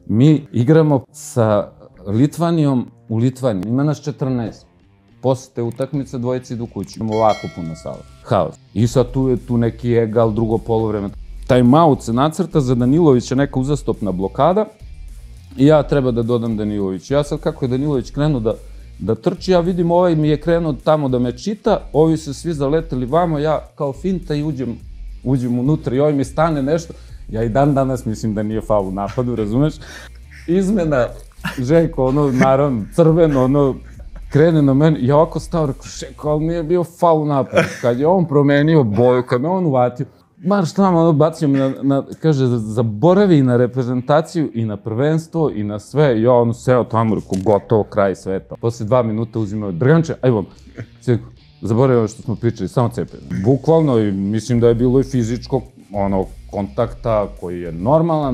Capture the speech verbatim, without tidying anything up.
Mi igramo sa Litvanijom u Litvaniji, ima nas četrnaest. Posle te utakmice dvojice idu kući. Imamo ovako puno sala. Haos. I sad tu je tu neki egal, drugo poluvreme. Time-out se nacrta za Danilovića, neka uzastopna blokada. I ja treba da dodam Danilović. Ja sad kako je Danilović krenuo da, da trči, ja vidim ovaj mi je krenuo tamo da me čita, ovi su svi zaleteli vamo, ja kao finta i uđem, uđem unutra i ovaj mi stane nešto. Ja i dan danas mislim da nije faul u napadu, razumeš? Izmena, Željko, ono, naravno, crveno, ono, krene na mene, ja ovako stao, rekao, Željko, ali nije bio faul u napadu. Kad je on promenio boju, kad me on uvatio, marš tamo, ono, bacio me na, kaže, zaboravi na reprezentaciju i na prvenstvo i na sve. Ja, ono, seo tamo, rekao, gotovo, kraj sveta. Posle dva minuta uzimao Drganče, aj vam, zaboravio ono što smo pričali, samo cepaju. Bukvalno, mislim da je bilo i fizičkog, ono, kontakta koji je normalan.